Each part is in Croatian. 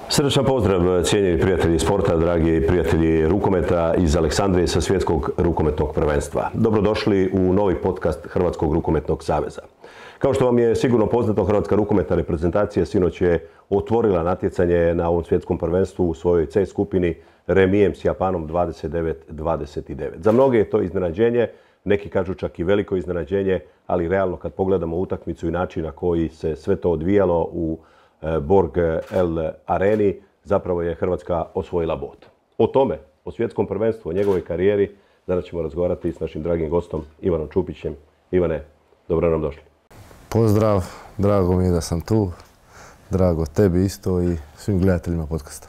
Srdačan pozdrav, cijenjeni prijatelji sporta, dragi prijatelji rukometa iz Aleksandrije sa svjetskog rukometnog prvenstva. Dobrodošli u novi podcast Hrvatskog rukometnog saveza. Kao što vam je sigurno poznato, Hrvatska rukometna reprezentacija sinoć je otvorila natjecanje na ovom svjetskom prvenstvu u svojoj C skupini remijem s Japanom 29-29. Za mnoge je to iznenađenje, neki kažu čak i veliko iznenađenje, ali realno kad pogledamo utakmicu i način na koji se sve to odvijalo u Borg El Areni, zapravo je Hrvatska osvojila bod. O tome, o svjetskom prvenstvu, o njegovoj karijeri, danas ćemo razgovarati s našim dragim gostom Ivanom Čupićem. Ivane, dobro nam došli. Pozdrav, drago mi je da sam tu, drago tebi isto i svim gledateljima podcasta.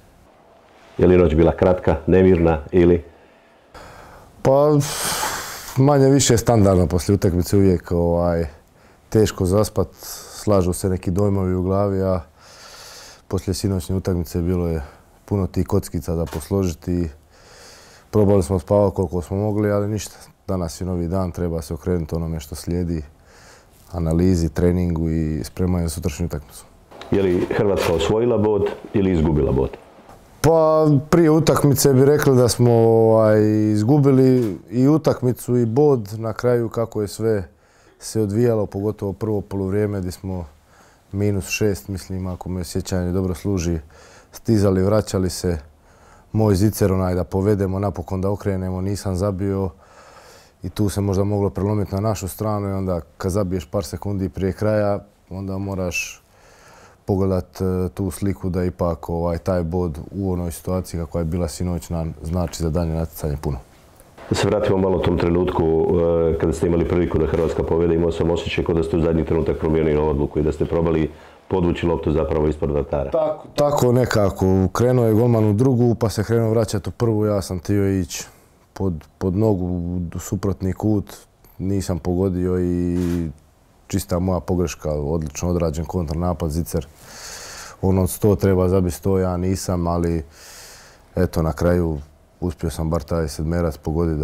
Je li noć bila kratka, nemirna ili? Pa, manje više standardno poslije utakmice uvijek teško zaspat, slažu se neki dojmovi u glavi, a poslije sinoćnje utakmice bilo je puno tih kockica da posložiti. Probali smo spavati koliko smo mogli, ali ništa. Danas je novi dan, treba se okrenuti onome što slijedi, analizi, treningu i spremanju za sutrašnju utakmicu. Je li Hrvatska osvojila bod ili izgubila bod? Pa prije utakmice bi rekli da smo izgubili i utakmicu i bod. Na kraju kako je sve se odvijalo, pogotovo prvo poluvrijeme gdje smo -6, mislim, ako me sjećanje dobro služi, stizali, vraćali se. Moj zicer da povedemo, napokon da okrenemo, nisam zabio i tu se možda moglo prelomiti na našu stranu i onda kad zabiješ par sekundi prije kraja, onda moraš pogledat tu sliku da ipak taj bod u onoj situaciji kakva je bila sinoć nam znači za daljnje natjecanje puno. Da se vratimo malo u tom trenutku kada ste imali priliku da Hrvatska povede, imao sam osjećaj kao da ste u zadnji trenutak promijenili odluku i da ste probali podvući loptu zapravo ispod vratara. Tako nekako. Krenuo je golman u drugu, pa se krenuo vraćati u prvu. Ja sam htio ići pod nogu u suprotni kut. Nisam pogodio i čista moja pogreška. Odlično odrađen kontranapad, zicer. Od 100 treba zabiti 100, ja nisam, ali eto na kraju uspio sam bar taj sedmerac pogoditi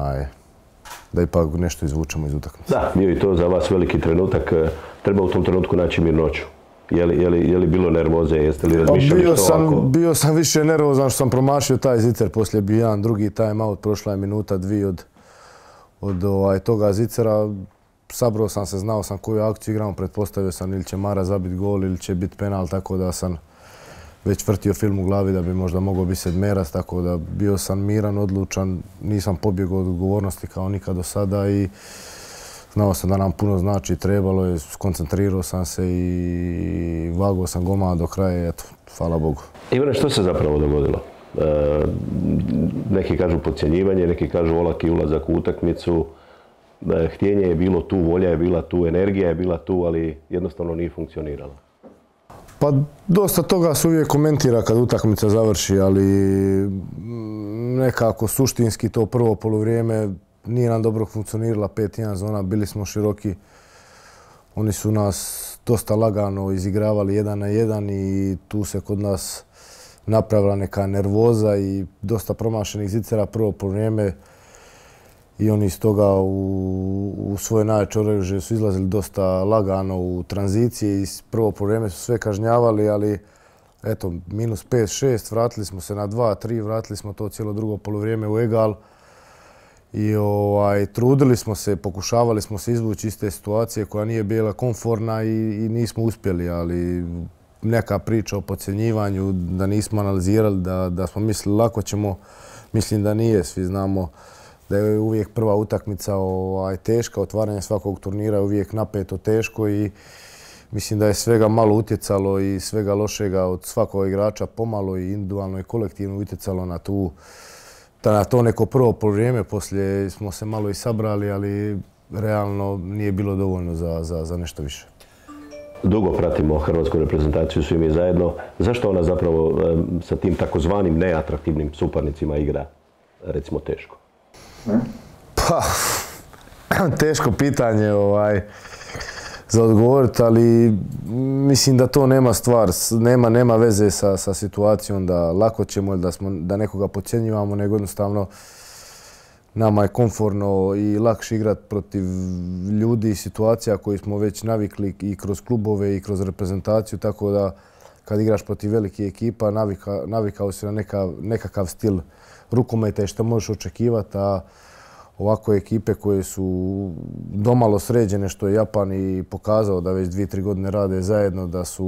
da ipak nešto izvučemo iz utakmice. Da, bio i to za vas veliki trenutak. Treba u tom trenutku naći mirnoću. Je li bilo nervoze? Jeste li razmišljali što ovako? Bio sam više nervozan što sam promašio taj zicer. Poslije bi jedan drugi time out, prošla je minuta, dvije od toga zicera. Sabrao sam se, znao sam koju akciju igramo, pretpostavio sam ili će Mara zabiti gol ili će biti penal, tako da sam već vrtio film u glavi da bi možda mogao biti sedmerac, tako da bio sam miran, odlučan, nisam pobjegao od odgovornosti kao nikad do sada i znao sam da nam puno znači, trebalo je, skoncentrirao sam se i vagao sam golmana do kraja i eto, hvala Bogu. Ivane, što se zapravo dogodilo? Neki kažu podcjenjivanje, neki kažu olaki ulazak u utakmicu. Htjenje je bilo tu, volja je bila tu, energija je bila tu, ali jednostavno nije funkcionirala. Pa dosta toga se uvijek komentira kad utakmica završi, ali nekako suštinski to prvo poluvrijeme nije nam dobro funkcionirala 5-1 zona, bili smo široki. Oni su nas dosta lagano izigravali 1-1 i tu se kod nas napravila neka nervoza i dosta promašenih zicera prvo poluvrijeme. I oni iz toga u svoje najjače oružje su izlazili dosta lagano u tranziciji i prvo poluvrijeme su sve kažnjavali, ali eto, -5-6, vratili smo se na 2-3, vratili smo to cijelo drugo poluvrijeme u egal. I trudili smo se, pokušavali smo se izvući iz te situacije koja nije bila komforna i nismo uspjeli, ali neka priča o podcjenjivanju, da nismo analizirali, da smo mislili lako ćemo, mislim da nije, svi znamo da je uvijek prva utakmica teška, otvaranje svakog turnira je uvijek napeto, teško i mislim da je svega malo utjecalo i svega lošega od svakog igrača pomalo i individualno i kolektivno utjecalo na to neko prvo poluvrijeme. Poslije smo se malo i sabrali, ali realno nije bilo dovoljno za nešto više. Dugo pratimo hrvatsku reprezentaciju, svi mi zajedno. Zašto ona zapravo sa tim takozvanim neatraktivnim suparnicima igra, recimo, teško? Pa, teško pitanje za odgovoriti, ali mislim da to nema veze sa situacijom da lako ćemo ili da nekoga podcjenjujemo, nego jednostavno nama je komforno i lakše igrati protiv ljudi i situacija koje smo već navikli i kroz klubove i kroz reprezentaciju, tako da kad igraš protiv velikih ekipa, navikao si na nekakav stil rukometa i što možeš očekivati, a ovako ekipe koje su domalo sređene, što je Japan i pokazao da već 2-3 godine rade zajedno,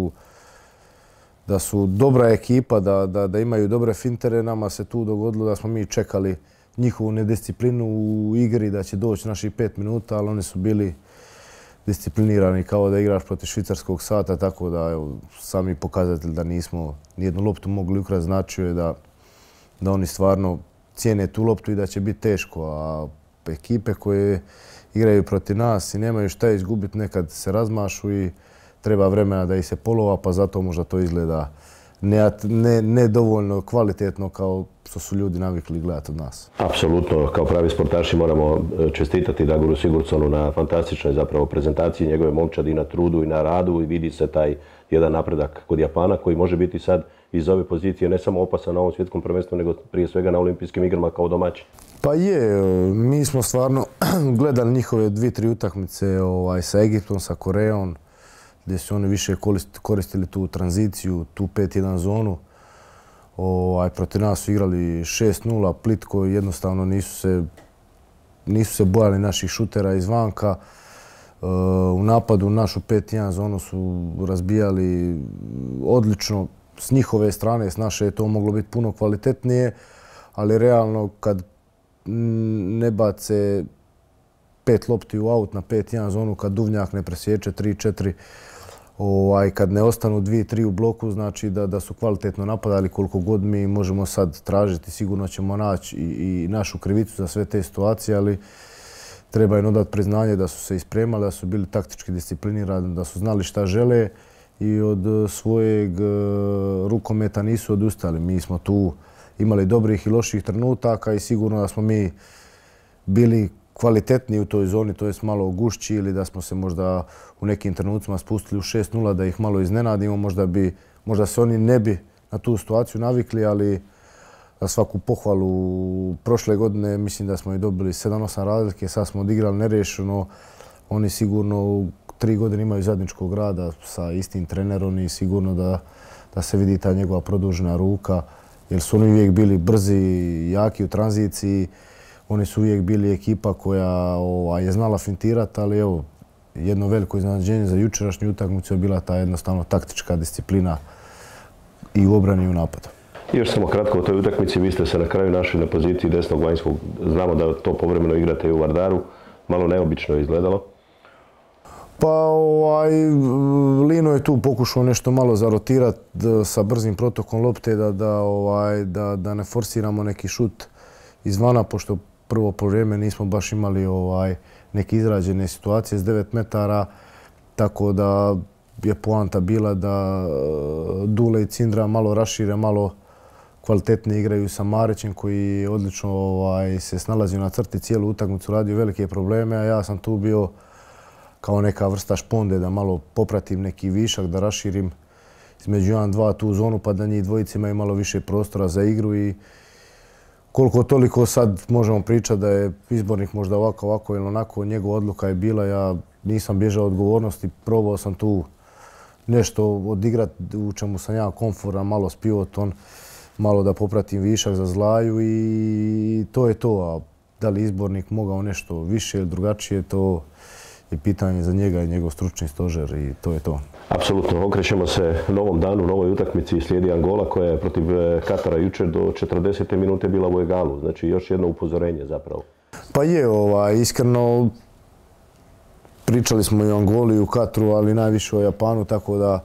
da su dobra ekipa, da imaju dobre fintere. Nama se tu dogodilo da smo mi čekali njihovu nedisciplinu u igri, da će doći naših 5 minuta, ali oni su bili disciplinirani kao da igraš protiv švicarskog sata, tako da evo, sami pokazatelj da nismo nijednu loptu mogli ukrati značio je da oni stvarno cijene tu loptu i da će biti teško. A ekipe koje igraju protiv nas i nemaju šta izgubiti, nekad se razmašu i treba vremena da ih se polova, pa zato možda to izgleda ne dovoljno kvalitetno kao što su ljudi navikli gledati od nas. Apsolutno, kao pravi sportaši moramo čestitati Dagoru Sigurdsonu na fantastičnoj zapravo prezentaciji njegove momčadi, na trudu i na radu, i vidi se taj jedan napredak kod Japana koji može biti sad iz ove pozicije ne samo opasan na ovom svjetskom prvenstvu, nego prije svega na olimpijskim igrama kao domaći. Pa je, mi smo stvarno gledali njihove 2-3 utakmice sa Egiptom, sa Korejom, gdje su oni više koristili tu tranziciju, tu 5-1 zonu. Protiv nas su igrali 6-0, plitko, jednostavno nisu se bojali naših šutera izvanka. U napadu našu 5-1 zonu su razbijali odlično. S njihove strane, s naše je to moglo biti puno kvalitetnije, ali realno kad ne bace 5 lopti u aut na 5-1 zonu, kad Duvnjak ne presječe 3-4, kad ne ostanu 2-3 u bloku, znači da su kvalitetno napadali. Koliko god mi možemo sad tražiti, sigurno ćemo naći i našu krivicu za sve te situacije, ali treba im odati priznanje da su se ispremali, da su bili taktički disciplinirani, da su znali šta žele i od svojeg rukometa nisu odustali. Mi smo tu imali dobrih i loših trenutaka i sigurno da smo mi bili kvalitetniji u toj zoni, to je malo gušći, ili da smo se možda u nekim trenucima spustili u 6-0, da ih malo iznenadimo. Možda se oni ne bi na tu situaciju navikli, ali za svaku pohvalu prošle godine mislim da smo i dobili 7-8 razlike, sad smo odigrali neriješeno. Oni sigurno u 3 godine imaju zajedničkog rada sa istim trenerom i sigurno da se vidi ta njegova produžena ruka, jer su oni uvijek bili brzi i jaki u tranziciji. Oni su uvijek bili ekipa koja je znala fintirati, ali evo, jedno veliko iznenađenje za jučerašnju utakmicu je bila ta jednostavno taktička disciplina i u obrani i u napadu. Još samo kratko o toj utakmici, vi ste se na kraju našli na poziciji desnog vanjskog. Znamo da to povremeno igrate i u Vardaru, malo neobično je izgledalo. Pa Lino je tu pokušao nešto malo zarotirati sa brzim protokom lopte, da ne forsiramo neki šut izvana, pošto prvo poluvreme nismo baš imali neke izrađene situacije s 9 metara, tako da je poanta bila da Dule i Cindra malo rašire, malo kvalitetnije igraju sa Marićem koji odlično se snalazio na crti cijelu utakmicu, radio velike probleme, a ja sam tu bio kao neka vrsta šponde da malo popratim neki višak, da raširim između 1-2 tu zonu, pa da njih dvojice imaju malo više prostora za igru. I koliko toliko sad možemo pričati da je izbornik možda ovako ili onako, njegova odluka je bila. Ja nisam bježao od odgovornosti, probao sam tu nešto odigrati u čemu sam ja komforan, malo s pivotom, malo da popratim višak za Zlaju i to je to. A da li izbornik mogao nešto više ili drugačije, to je pitanje za njega i njegov stručni stožer i to je to. Apsolutno, okrećemo se novom danu, novoj utakmici. Slijedi Angola koja je protiv Katara jučer do 40. minute bila u egalu. Znači još jedno upozorenje zapravo. Pa je, iskreno pričali smo i o Angoli i u Katru, ali najviše o Japanu, tako da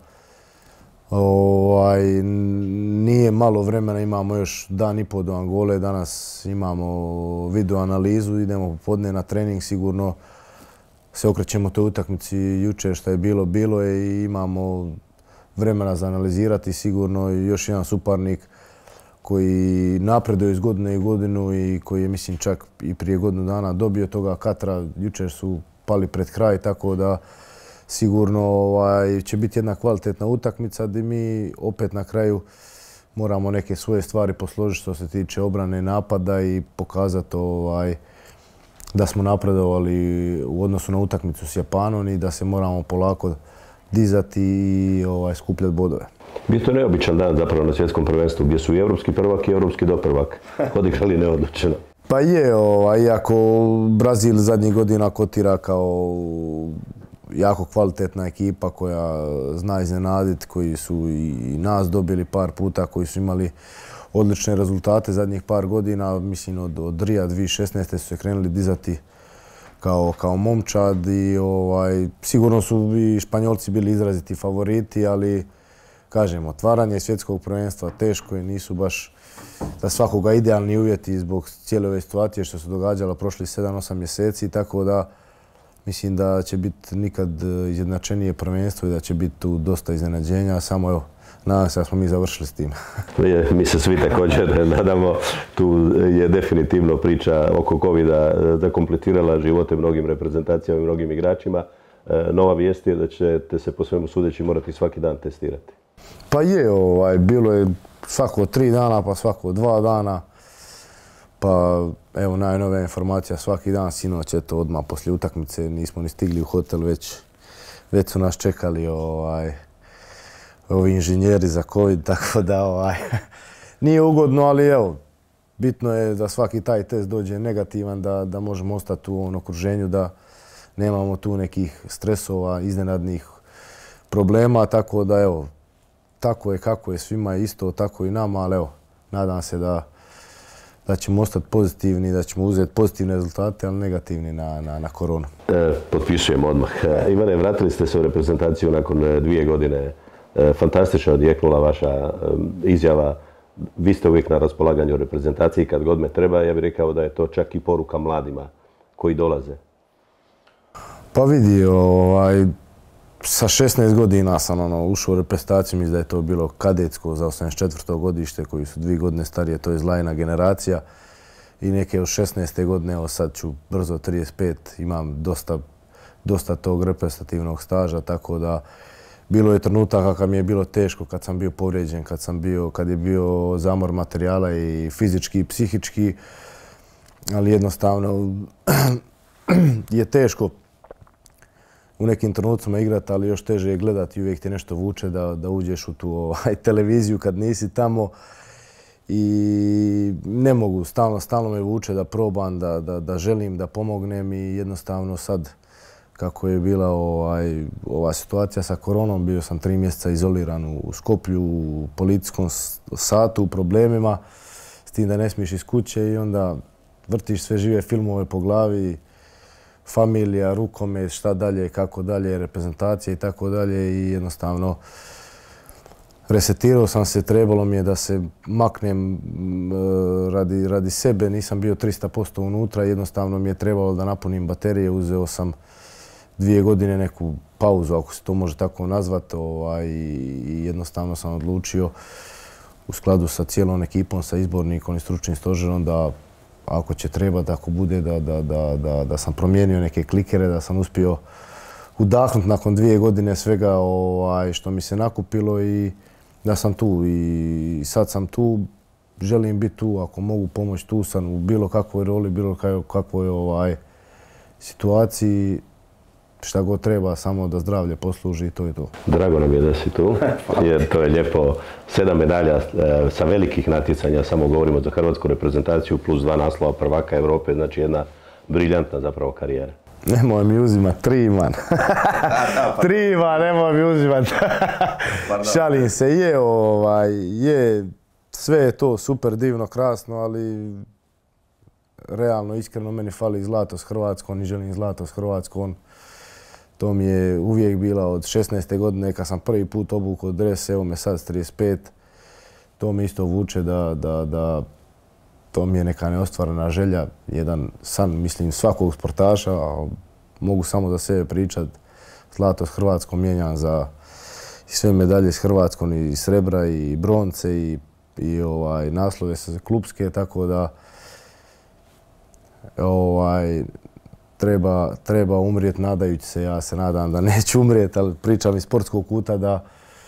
nije malo vremena, imamo još dan i pol do Angole. Danas imamo video analizu, idemo popodne na trening, sigurno se okrećemo toj utakmici jučer što je bilo je i imamo vremena za analizirati. Sigurno još jedan suparnik koji napreduje iz godine u godinu i koji je, mislim, čak i prije godinu dana dobio toga Katra. Jučer su pali pred kraj, tako da sigurno će biti jedna kvalitetna utakmica gdje mi opet na kraju moramo neke svoje stvari posložiti što se tiče obrane i napada i pokazati da smo napredovali u odnosu na utakmicu s Japanom i da se moramo polako dizati i skupljati bodove. Bio to neobičan dan zapravo na svjetskom prvenstvu gdje su i europski prvak i europski doprvak odigrali neodlučeno. Pa je, iako Brazil zadnjih godina kotira kao jako kvalitetna ekipa koja zna iznenaditi, koji su i nas dobili par puta, koji su imali odlične rezultate zadnjih par godina. Mislim, od Rija 2016. su se krenuli dizati kao momčad i sigurno su i Španjolci bili izraziti favoriti, ali kažem, otvaranje svjetskog prvenstva teško je, nisu baš za svakoga idealni uvjeti zbog cijele ove situacije što se događalo prošli 7-8 mjeseci, tako da mislim da će biti nikad izjednačenije prvenstvo i da će biti tu dosta iznenađenja, samo evo, nadam se da smo mi završili s tim. Mi se svi također nadamo, tu je definitivno priča oko covida zakomplicirala živote mnogim reprezentacijama i mnogim igračima. Nova vijest je da ćete se po svemu sudeći morati svaki dan testirati. Pa je, bilo je svako 3 dana, pa svako 2 dana. Pa evo, najnovija informacija svaki dan, sinoć, eto, odmah poslije utakmice, nismo ni stigli u hotel, već su nas čekali ovi inženjeri za COVID, tako da nije ugodno, ali evo, bitno je da svaki taj test dođe negativan, da možemo ostati u ovom okruženju, da nemamo tu nekih stresova, iznenadnih problema, tako da evo, tako je kako je, svima je isto, tako i nama, ali evo, nadam se da ćemo ostati pozitivni, da ćemo uzeti pozitivne rezultate, ali negativni na koronu. Potpisujem odmah. Ivane, vratili ste se u reprezentaciju nakon 2 godine. Fantastično odjeknula vaša izjava. Vi ste uvijek na raspolaganju reprezentaciji kad god me treba. Ja bih rekao da je to čak i poruka mladima koji dolaze. Pa vidi, sa 16 godina sam ušao u reprezentaciju, mislim da je to bilo kadetsko za 84. godište, koji su 2 godine starije, to je zlajna generacija. I neke od 16. godine, evo sad ću brzo 35, imam dosta tog reprezentativnog staža, tako da bilo je trenutaka kad mi je bilo teško, kad sam bio povrijeđen, kad je bio zamor materijala i fizički i psihički, ali jednostavno je teško u nekim trenucima igrati, ali još teže je gledati i uvijek te nešto vuče da uđeš u tu televiziju kad nisi tamo. I ne mogu, stalno me vuče da probam, da želim da pomognem i jednostavno sad kako je bila ova situacija sa koronom, bio sam 3 mjeseca izoliran u Skoplju, u policijskom satu, u problemima, s tim da ne smiješ iz kuće i onda vrtiš sve žive filmove po glavi, familija, rukomet, šta dalje, kako dalje, reprezentacija i tako dalje i jednostavno resetirao sam se, trebalo mi je da se maknem radi sebe, nisam bio 300% unutra, jednostavno mi je trebalo da napunim baterije, uzeo sam 2 godine neku pauzu, ako se to može tako nazvati, i jednostavno sam odlučio u skladu sa cijelom ekipom, sa izbornikom i stručnim stožerom da ako će trebati, ako bude da sam promijenio neke klikere, da sam uspio udahnuti nakon 2 godine svega što mi se nakupilo i da sam tu. I sad sam tu, želim biti tu, ako mogu pomoći, tu sam u bilo kakvoj roli, bilo kakvoj situaciji, šta god treba, samo da zdravlje posluži i to je to. Drago nam je da si tu, jer to je lijepo. 7 medalja sa velikih natjecanja, samo govorimo za hrvatsku reprezentaciju, plus 2 naslova prvaka Europe, znači jedna briljantna zapravo karijera. Nemoj mi uzimati 3, man. 3, man, nemoj mi uzimati. Šalim se, je, sve je to super, divno, krasno, ali realno, iskreno, meni fali zlato s Hrvatskom i želim zlato s Hrvatskom. To mi je uvijek bila od 16. godine kad sam prvi put obukao dres, evo me sad s 35. To me isto vuče da to mi je neka neostvarena želja, jedan san, mislim, svakog sportaša, a mogu samo za sebe pričat. Zlato s Hrvatskom mijenjam za sve medalje s Hrvatskom, i srebra, i bronce, i naslove sa klubske, tako da treba umrijeti nadajući se. Ja se nadam da neću umrijeti, ali pričam iz sportskog kuta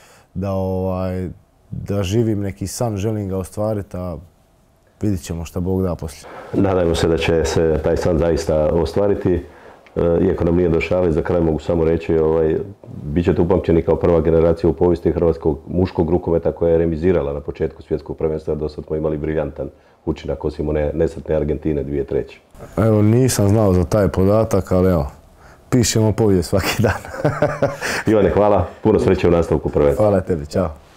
da živim neki san, želim ga ostvariti, a vidit ćemo šta Bog da poslije. Nadajmo se da će se taj san zaista ostvariti. iako nam nije do šale, za kraj mogu samo reći, bit ćete upamćeni kao prva generacija u povijesti hrvatskog muškog rukometa koja je remizirala na početku svjetskog prvenstva. Do sad smo imali briljantan učinak osim one nesretne Argentine 2003. Evo, nisam znao za taj podatak, ali evo, pišemo povijest svaki dan. Ivane, hvala. Puno sreće u nastavku prvenstva. Hvala tebi, čao.